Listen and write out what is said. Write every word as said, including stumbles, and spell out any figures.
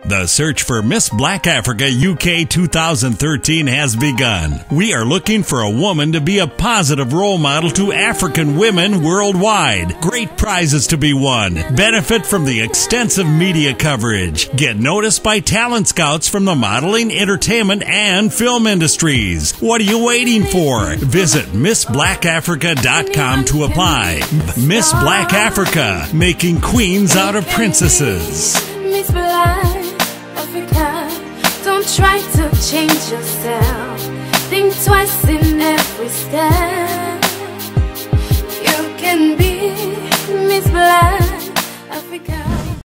The search for Miss Black Africa U K two thousand thirteen has begun. We are looking for a woman to be a positive role model to African women worldwide. Great prizes to be won. Benefit from the extensive media coverage. Get noticed by talent scouts from the modeling, entertainment, and film industries. What are you waiting for? Visit miss black africa dot com to apply. Miss Black Africa, making queens out of princesses. Miss Black Africa, don't try to change yourself. Think twice in every step. You can be Miss Black Africa.